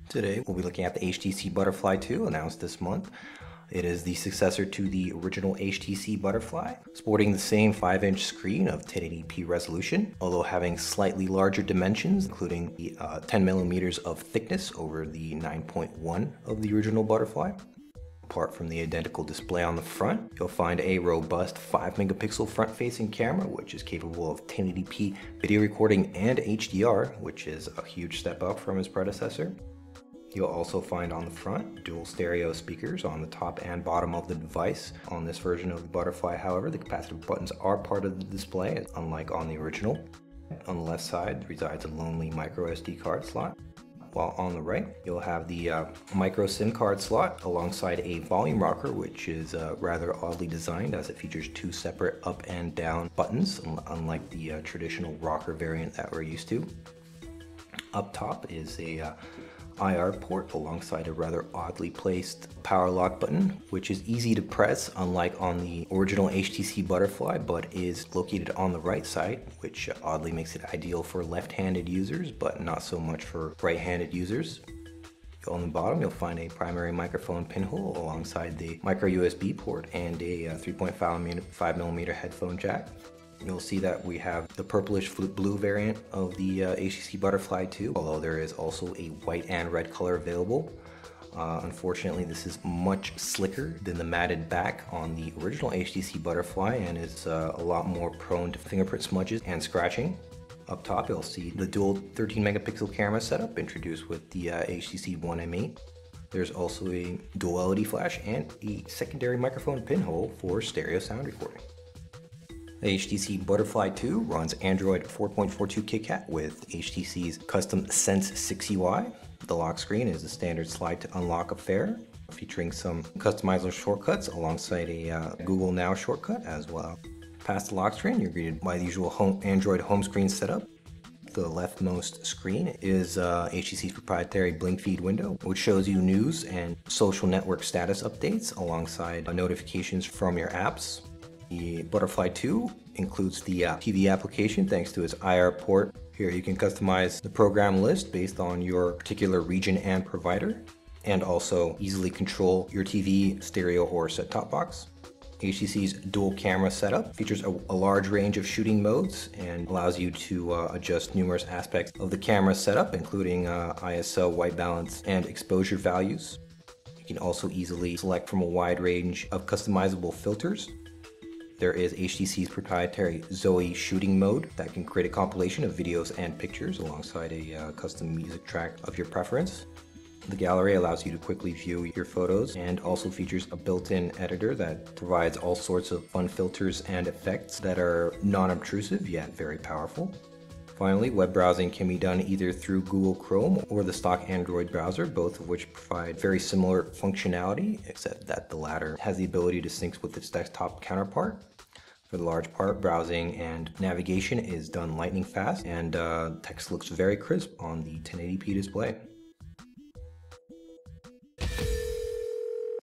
Today we'll be looking at the HTC Butterfly 2 announced this month. It is the successor to the original HTC Butterfly, sporting the same 5-inch screen of 1080p resolution, although having slightly larger dimensions, including the 10 millimeters of thickness over the 9.1 of the original Butterfly. Apart from the identical display on the front, you'll find a robust 5 megapixel front-facing camera, which is capable of 1080p video recording and HDR, which is a huge step up from its predecessor. You'll also find on the front dual stereo speakers on the top and bottom of the device. On this version of the Butterfly, however, the capacitive buttons are part of the display, unlike on the original. On the left side resides a lonely micro SD card slot, while on the right you'll have the micro SIM card slot alongside a volume rocker, which is rather oddly designed as it features two separate up and down buttons, unlike the traditional rocker variant that we're used to. Up top is a IR port alongside a rather oddly placed power lock button, which is easy to press, unlike on the original HTC Butterfly, but is located on the right side, which oddly makes it ideal for left-handed users, but not so much for right-handed users. On the bottom, you'll find a primary microphone pinhole alongside the micro USB port and a 3.5mm headphone jack. You'll see that we have the purplish blue variant of the HTC Butterfly 2, although there is also a white and red color available. Unfortunately, this is much slicker than the matted back on the original HTC Butterfly and is a lot more prone to fingerprint smudges and scratching. Up top, you'll see the dual 13 megapixel camera setup introduced with the HTC One M8. There's also a dual LED flash and a secondary microphone pinhole for stereo sound recording. The HTC Butterfly 2 runs Android 4.42 KitKat with HTC's custom Sense 6 UI. The lock screen is a standard slide to unlock affair, featuring some customizable shortcuts alongside a Google Now shortcut as well. Past the lock screen, you're greeted by the usual Android home screen setup. The leftmost screen is HTC's proprietary Blink Feed window, which shows you news and social network status updates alongside notifications from your apps. The Butterfly 2 includes the TV application thanks to its IR port. Here you can customize the program list based on your particular region and provider, and also easily control your TV, stereo, or set-top box. HTC's dual camera setup features a large range of shooting modes and allows you to adjust numerous aspects of the camera setup, including ISO, white balance, and exposure values. You can also easily select from a wide range of customizable filters. There is HTC's proprietary Zoe shooting mode that can create a compilation of videos and pictures alongside a custom music track of your preference. The gallery allows you to quickly view your photos and also features a built-in editor that provides all sorts of fun filters and effects that are non-obtrusive yet very powerful. Finally, web browsing can be done either through Google Chrome or the stock Android browser, both of which provide very similar functionality, except that the latter has the ability to sync with its desktop counterpart. For the large part, browsing and navigation is done lightning fast, and text looks very crisp on the 1080p display.